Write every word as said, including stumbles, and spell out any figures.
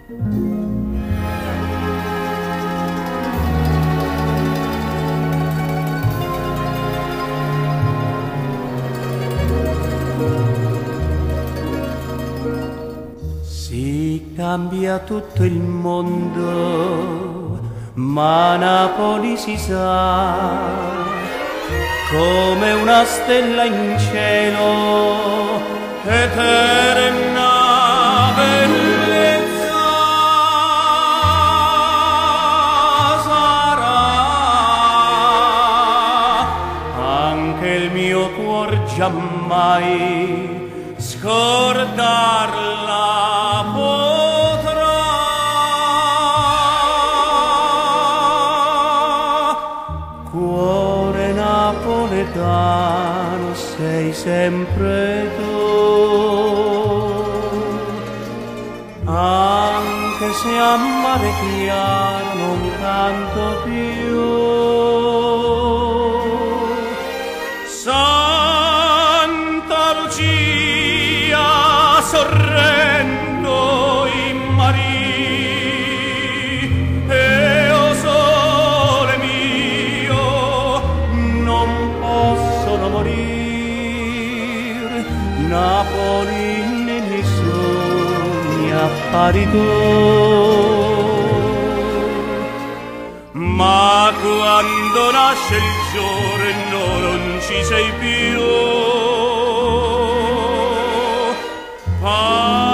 Si cambia tutto il mondo, ma Napoli si sa come una stella in cielo, eterna bellezza sarà. Anche il mio cuor giammai scordarla potrà. Cuore napoletano sei sempre tu, anche se a mare chiaro non canto più. Santa Lucia sorrendo in Maria, e o sole mio non possono morir. Napoli nei sogni appari tu, ma quando nasce il giorno non ci sei più. Ah,